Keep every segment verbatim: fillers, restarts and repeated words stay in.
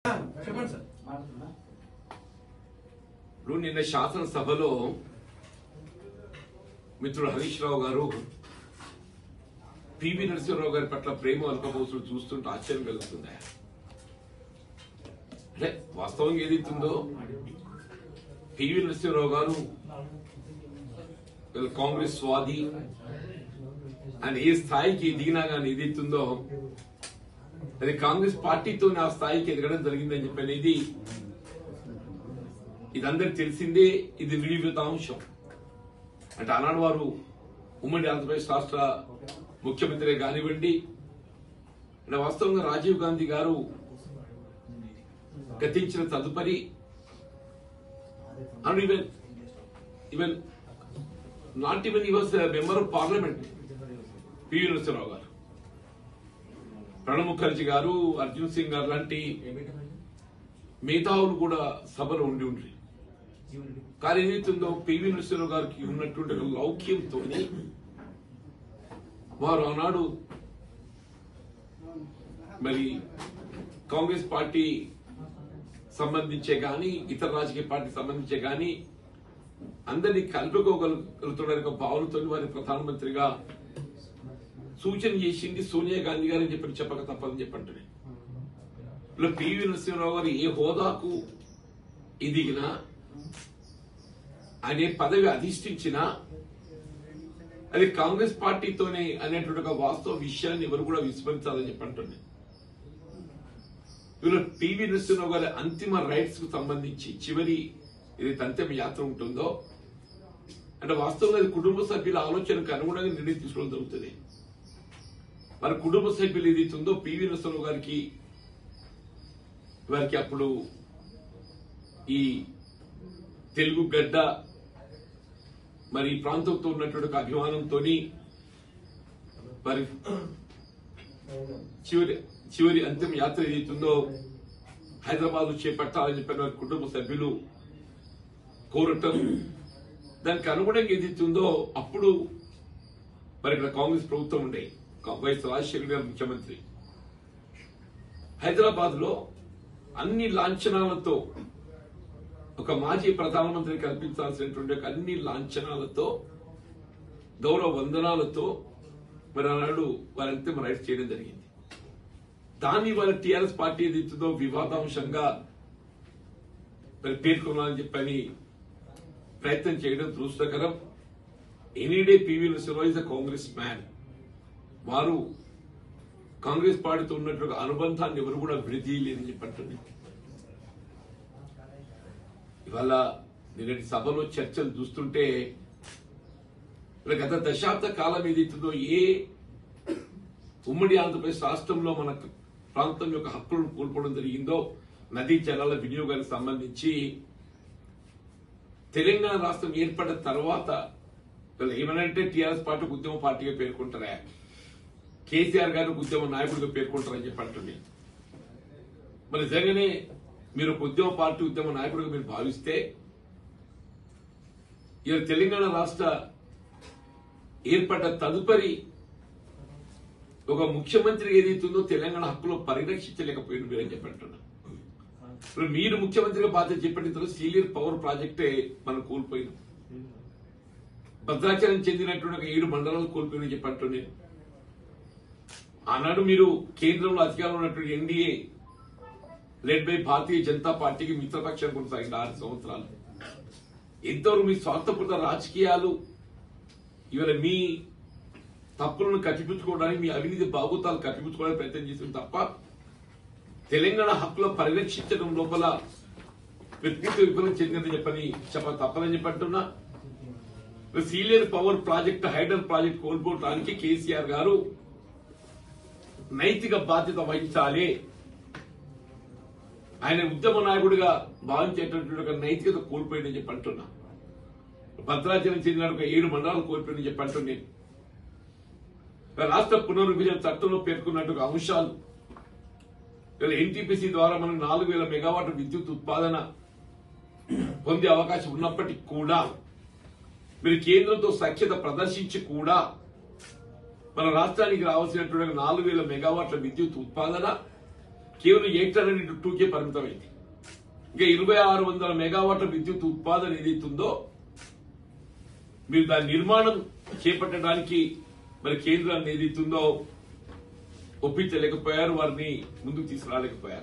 ఇప్పుడు నిన్న శాసనసభలో మిత్రుడు హరీష్ రావు గారు పివి నరసింహరావు గారి పట్ల ప్రేమ అల్పపోసులు చూస్తుంటే ఆశ్చర్యం కలుగుతుంది. అంటే వాస్తవంగా ఏదైతుందో పివి నరసింహరావు గారు కాంగ్రెస్ స్వాది ఆయన ఏ స్థాయికి దిగినా కానీ ఏదైతుందో అది కాంగ్రెస్ పార్టీతో ఆ స్థాయికి ఎదగడం జరిగిందని చెప్పి అనేది ఇదందరికి తెలిసిందే. ఇది వివిధ అంశం. అంటే ఆనాడు వారు ఉమ్మడి ఆంధ్రప్రదేశ్ రాష్ట్ర ముఖ్యమంత్రి కానివ్వండి, అంటే వాస్తవంగా రాజీవ్ గాంధీ గారు గతించిన తదుపరి and even even not even he was member of parliament PV Narasimha Rao garu, Pranab Mukherjee గారు, అర్జున్ సింగ్ గారు లాంటి మేధావులు కూడా సభలో ఉండి ఉండ్రి. కానీ ఏదైతుందో పివి నరసింహరావు గారికి ఉన్నటువంటి లౌక్యంతో వారు ఆనాడు మరి కాంగ్రెస్ పార్టీ సంబంధించే గాని ఇతర రాజకీయ పార్టీ సంబంధించే గాని అందరినీ కలుపుకోగలుగుతున్న భావనతో వారి ప్రధానమంత్రిగా సూచన చేసింది సోనియా గాంధీ గారు చెప్పి చెప్పక తప్పదని చెప్పంటే ఇలా పివి నరసింహరావు గారు ఏ హోదాకు ఎదిగినా అనే పదవి అధిష్ఠించినా అది కాంగ్రెస్ పార్టీతోనే అనేటువంటి ఒక వాస్తవ విషయాన్ని ఎవరు కూడా విస్మరించాలని చెప్పంటుంది. ఇవాళ పివి నరసింహరావు గారి అంతిమ రైట్స్ కు సంబంధించి చివరి ఏదైతే అంతిమ యాత్ర ఉంటుందో అంటే వాస్తవంగా అది కుటుంబ సభ్యుల ఆలోచనకు అనుగుణంగా నిర్ణయం తీసుకోవడం జరుగుతుంది. మరి కుటుంబ సభ్యులు ఏదైతుందో పివి నరసింహరావు గారికి వారికి అప్పుడు ఈ తెలుగు గడ్డ మరి ఈ ప్రాంతంతో ఉన్నటువంటి అభిమానంతో మరి చివరి చివరి అంతిమ యాత్ర ఏదైతుందో హైదరాబాద్ చేపట్టాలని చెప్పిన వారి కుటుంబ సభ్యులు కోరటం, దానికి అనుగుణంగా ఏదైతుందో అప్పుడు మరి ఇక్కడ కాంగ్రెస్ ప్రభుత్వం ఉండే వైఎస్ రాజశేఖర గారు ముఖ్యమంత్రి. హైదరాబాద్ లో అన్ని లాంఛనాలతో ఒక మాజీ ప్రధానమంత్రి కల్పించాల్సినటువంటి అన్ని లాంఛనాలతో గౌరవ వందనాలతో మరి ఆనాడు వారి అంతిమ రైట్స్ చేయడం జరిగింది. దాన్ని వాళ్ళ టీఆర్ఎస్ పార్టీ ఏదైతుందో వివాదాంశంగా మరి పేర్కొనాలని చెప్పని ప్రయత్నం చేయడం దురదృష్టకరం. Any day PV Narasimha Rao is a Congress man. వారు కాంగ్రెస్ పార్టీతో ఉన్నటువంటి అనుబంధాన్ని ఎవరు కూడా విడదీయలేదని చెప్పంటుంది. ఇవాళ నిన్నటి సభలో చర్చలు చూస్తుంటే గత దశాబ్ద కాలం ఏదైతుందో ఏ ఉమ్మడి ఆంధ్రప్రదేశ్ రాష్ట్రంలో మన ప్రాంతం యొక్క హక్కులను కోల్పోవడం జరిగిందో నదీ జలాల వినియోగానికి సంబంధించి తెలంగాణ రాష్ట్రం ఏర్పడిన తర్వాత ఏమనంటే టీఆర్ఎస్ పార్టీకి ఉద్యమ పార్టీగా పేర్కొంటారా, కేసీఆర్ గారికి ఉద్యమ నాయకుడిగా పేర్కొంటారని చెప్పి అంటుంది. మరి నిజంగానే మీరు ఒక ఉద్యమ పార్టీ ఉద్యమ నాయకుడిగా మీరు భావిస్తే ఇలా తెలంగాణ రాష్ట్ర ఏర్పడ్డ తదుపరి ఒక ముఖ్యమంత్రి ఏదైతుందో తెలంగాణ హక్కులో పరిరక్షించలేకపోయింది మీరని చెప్పంటున్నారు. మీరు ముఖ్యమంత్రిగా బాధ్యత చెప్పిన తర్వాత సీలియర్ పవర్ ప్రాజెక్టే మనం కోల్పోయినాం. భద్రాచలం చెందినటువంటి ఒక ఏడు మండలాలు కోల్పోయిన చెప్పంటున్నాను. ఆనాడు మీరు కేంద్రంలో అధికారంలో ఉన్నటువంటి NDA led by Bharatiya Janata పార్టీకి మిత్రపక్షం కొనసాగింది ఆరు సంవత్సరాలు. ఎంతవరకు మీ స్వార్థపూరిత రాజకీయాలు ఇవాళ మీ తప్పులను కట్టిపుచ్చుకోవడానికి మీ అవినీతి బాగోతాలు కట్టిపుచ్చుకోవడానికి ప్రయత్నం చేసింది తప్ప తెలంగాణ హక్కుల పరిరక్షించడం లోపల వ్యక్తిత్వ విఫలం చెందిందని చెప్పని చెప్ప తప్పదని చెప్పంటున్నా. సీలియర్ పవర్ ప్రాజెక్ట్ హైడర్ ప్రాజెక్ట్ కోల్పోవడానికి కేసీఆర్ గారు నైతిక బాధ్యత వహించాలి. ఆయన ఉద్యమ నాయకుడిగా భావించేటటువంటి ఒక నైతికత కోల్పోయిందని చెప్పి అంటున్నా. భద్రాచలం చెందిన ఒక ఏడు మండలాలు కోల్పోయిందని చెప్పి అంటున్నాను. రాష్ట్ర పునర్విభజన చట్టంలో పేర్కొన్నట్టు అంశాలు ఎన్టీపీసీ ద్వారా మనం నాలుగు వేల మెగావాట్ల విద్యుత్ ఉత్పాదన పొందే అవకాశం ఉన్నప్పటికీ కూడా మీరు కేంద్రంతో సఖ్యత ప్రదర్శించి కూడా మన రాష్ట్రానికి రావాల్సినటువంటి నాలుగు వేల మెగావాట్ల విద్యుత్ ఉత్పాదన కేవలం ఎయిట్ హండ్రెడ్ ఇంటూ టూకే పరిమితమైంది. ఇంకా ఇరవై ఆరు వందల మెగావాట్ల విద్యుత్ ఉత్పాదన ఏదైతుందో మీరు దాని నిర్మాణం చేపట్టడానికి మరి కేంద్రాన్ని ఏదైతుందో ఒప్పించలేకపోయారు, వారిని ముందుకు తీసుకురాలేకపోయారు.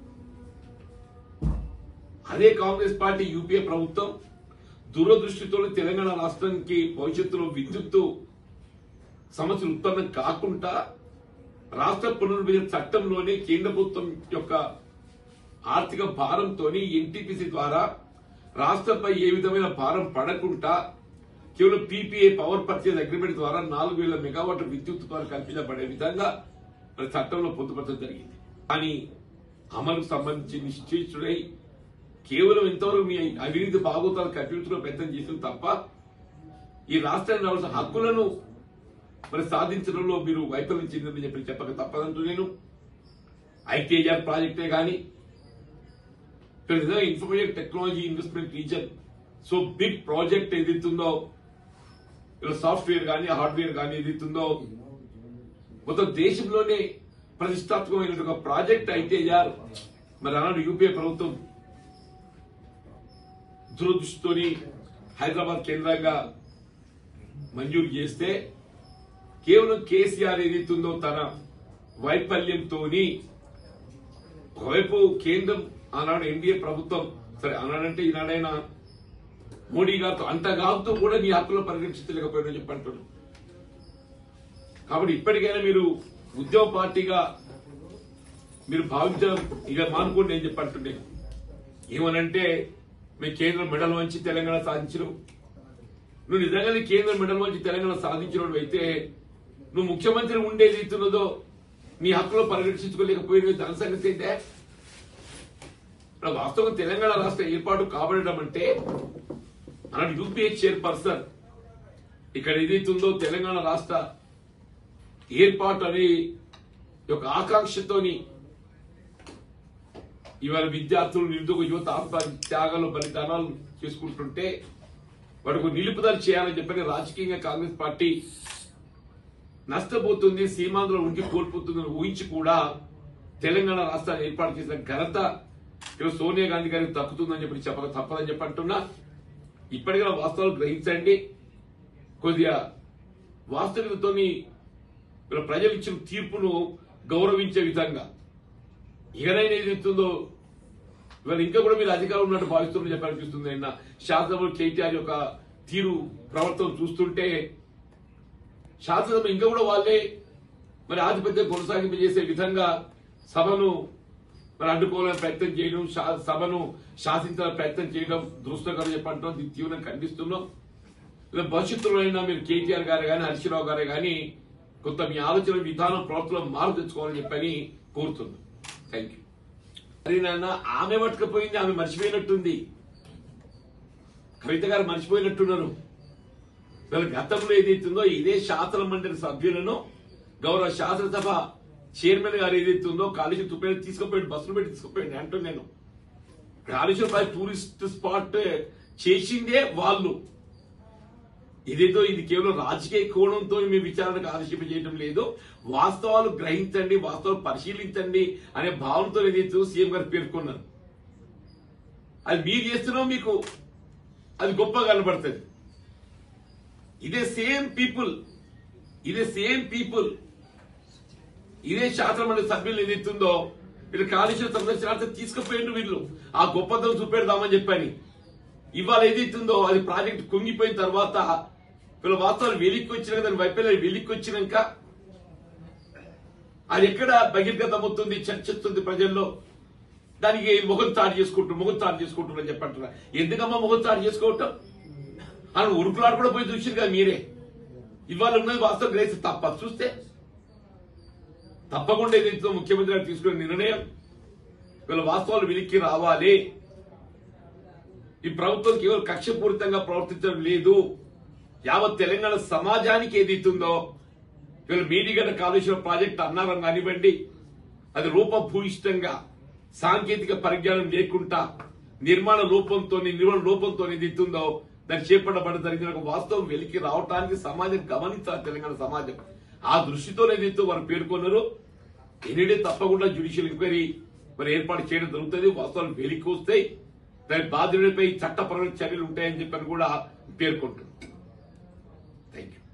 అదే కాంగ్రెస్ పార్టీ యూపీఏ ప్రభుత్వం దూరదృష్టితో తెలంగాణ రాష్ట్రానికి భవిష్యత్తులో విద్యుత్తు సమస్యలు ఉత్పన్నం కాకుండా రాష్ట్ర పునర్విభజన చట్టంలోనే కేంద్ర ప్రభుత్వం యొక్క ఆర్థిక భారంతో ఎన్టీపీసీ ద్వారా రాష్ట్రంపై ఏ విధమైన భారం పడకుండా కేవలం పీపీఏ పవర్ పర్చేజ్ అగ్రిమెంట్ ద్వారా నాలుగు వేల మెగావాట్ల విద్యుత్ ఉత్పత్తి కల్పించబడే విధంగా మరి చట్టంలో పొందుపరచడం జరిగింది. కానీ అమలుకు సంబంధించి నిశ్చయితుడై కేవలం ఇంతవరకు మీ అవినీతి బాగోతాలు కల్పించడం ప్రయత్నం చేసిన తప్ప ఈ రాష్ట్రానికి రావాల్సిన హక్కులను మరి సాధించడంలో మీరు వైఫల్యం చెందిందని చెప్పి చెప్పక తప్పదంటూ నేను ఐటీఐఆర్ ప్రాజెక్టే కానీ information technology investment region so big project ఏదైతుందో ఇలా సాఫ్ట్వేర్ కానీ హార్డ్వేర్ కానీ ఏదైతుందో మొత్తం దేశంలోనే ప్రతిష్టాత్మకమైన ఒక ప్రాజెక్ట్ ఐటీఐఆర్ మరి ఆనాడు యూపీఏ ప్రభుత్వం దురదృష్టితోని హైదరాబాద్ కేంద్రంగా మంజూరు చేస్తే కేవలం కేసీఆర్ ఏదైతుందో తన వైఫల్యంతో ఒకవైపు కేంద్రం ఆనాడు ఎన్డీఏ ప్రభుత్వం సరే ఆనాడంటే ఈనాడైనా మోడీ గారితో అంతగాతో కూడా నీ హక్కులు పరిరక్షించలేకపోయిందని చెప్పి అంటున్నారు. కాబట్టి ఇప్పటికైనా మీరు ఉద్యమ పార్టీగా మీరు భావించడం ఇక మానుకోండి నేను చెప్పి అంటున్నాను. ఏమనంటే మీ కేంద్రం మెడల్ వంచి తెలంగాణ సాధించడం, నువ్వు నిజంగానే కేంద్రం మెడల్ వంచి తెలంగాణ సాధించడం అయితే నువ్వు ముఖ్యమంత్రి ఉండేది ఇస్తున్నదో నీ హక్కులో పరిరక్షించుకోలేకపోయినవి దాని సంగతి అయితే వాస్తవం తెలంగాణ రాష్ట్ర ఏర్పాటు కాబడడం అంటే అలాంటి యూపీఏ చైర్పర్సన్ ఇక్కడ ఏదైతుందో తెలంగాణ రాష్ట్ర ఏర్పాటు అనే ఒక ఆకాంక్షతోని ఇవాళ విద్యార్థులు నిరుద్యోగ యువత ఆత్మ త్యాగాలు బలిదానాలు చేసుకుంటుంటే వాటికి నిలుపుదల చేయాలని చెప్పని రాజకీయంగా కాంగ్రెస్ పార్టీ నష్టపోతుంది, సీమాంధ్రలో ఉండి కోల్పోతుందని ఊహించి కూడా తెలంగాణ రాష్ట్రాన్ని ఏర్పాటు చేసిన ఘనత ఇవాళ సోనియా గాంధీ గారికి దక్కుతుందని చెప్పి చెప్పక తప్పదని చెప్పి అంటున్నా. ఇప్పటికైనా వాస్తవాలు గ్రహించండి. కొద్దిగా వాస్తవికతతో ప్రజలు ఇచ్చిన తీర్పును గౌరవించే విధంగా ఇకనైనా ఏదైతుందో ఇవాళ ఇంకా కూడా మీరు అధికారం ఉన్నట్టు భావిస్తున్నట్టు చెప్పాలనిపిస్తుంది. అయినా శాసనసభలో కేటీఆర్ యొక్క తీరు ప్రవర్తన చూస్తుంటే శాసనసభ ఇంకా కూడా వాళ్ళే మరి ఆధిపత్యం కొనసాగింపజేసే విధంగా సభను మరి అడ్డుకోవాలని ప్రయత్నం చేయడం, సభను శాసించాలని ప్రయత్నం చేయడం దురదృష్టకరం చెప్పంటాం. దీన్ని తీవ్రంగా ఖండిస్తున్నాం. ఇలా భవిష్యత్తులో అయినా మీరు కేటీఆర్ గారు కానీ హరీశ్రావు గారే కానీ కొంత మీ ఆలోచన విధానం ప్రవర్తనలో మార్పు తెచ్చుకోవాలని చెప్పని కోరుతున్నాం. Thank you. మరి నాన్న ఆమె పట్టుకపోయింది, ఆమె మర్చిపోయినట్టుంది, కవిత గారు మర్చిపోయినట్టున్నారు. వీళ్ళ గతంలో ఏదైతుందో ఇదే శాసన మండలి సభ్యులను గౌరవ శాసనసభ చైర్మన్ గారు ఏదైతుందో కాళేశ్వరం తుప్పేరు తీసుకుపోయాడు, బస్సులు పెట్టి తీసుకుపోయాడు అంటూ నేను కాళేశ్వరం టూరిస్ట్ స్పాట్ చేసిందే వాళ్ళు. ఇదేదో ఇది కేవలం రాజకీయ కోణంతో మీ విచారణకు ఆదేశింప చేయడం లేదు, వాస్తవాలు గ్రహించండి, వాస్తవాలు పరిశీలించండి అనే భావనతో ఏదైతే సీఎం గారు పేర్కొన్నారు. అది మీరు చేస్తున్నావు, మీకు అది గొప్పగా కనబడుతుంది. ఇదే సేమ్ పీపుల్ ఇదే సేమ్ పీపుల్ ఇదే శాసనమండలి సభ్యులు ఏదైతుందో వీళ్ళు కాళేశ్వరం సందర్శనార్థం తీసుకుపోయిండు, వీళ్ళు ఆ గొప్పతనం చూపెడదామని చెప్పని. ఇవాళ ఏదైతుందో అది ప్రాజెక్ట్ కుంగిపోయిన తర్వాత వీళ్ళ వాస్తవాలు వెలిక్కి వచ్చినాక దాని వైఫల్యాలు వెలిక్కి వచ్చినాక అది ఎక్కడ బహిర్గతమవుతుంది, చర్చిస్తుంది ప్రజల్లో. దానికి ముఖం చాటు చేసుకుంటారు ముఖం చాటు చేసుకుంటారు అని చెప్పంటారా? ఎందుకమ్మా ముఖం చాటు చేసుకోవటం? అని ఉరుకులాడు కూడా పోయి చూసారు కదా మీరే. ఇవాళ ఉన్నది వాస్తవం గ్రహిస్తే తప్ప చూస్తే తప్పకుండా ఏదైతే ముఖ్యమంత్రి గారు తీసుకునే నిర్ణయం వీళ్ళ వాస్తవాలు వెలిక్కి రావాలి. ఈ ప్రభుత్వం కేవలం కక్షపూరితంగా ప్రవర్తించడం లేదు. యావత్ తెలంగాణ సమాజానికి ఏదైతుందో వీళ్ళు మేడిగడ్డ కాళేశ్వరం ప్రాజెక్టు అన్నారం కానివ్వండి, అది రూపభూయిష్టంగా సాంకేతిక పరిజ్ఞానం లేకుండా నిర్మాణ లోపంతో నిర్మాణ లోపంతో ఏదైతుందో దాన్ని చేపట్టబడి జరిగిన ఒక వాస్తవం వెలికి రావడానికి సమాజం గమనించాలి. తెలంగాణ సమాజం ఆ దృష్టితో ఏదైతే వారు పేర్కొన్నారు. ఎనిడే తప్పకుండా జ్యుడిషియల్ ఎంక్వైరీ మరి ఏర్పాటు చేయడం జరుగుతుంది. వాస్తవాలు వెలికి వస్తాయి. దాని బాధ్యుడిపై చట్టపరమైన చర్యలు ఉంటాయని చెప్పని కూడా పేర్కొంటున్నాం. Thank you.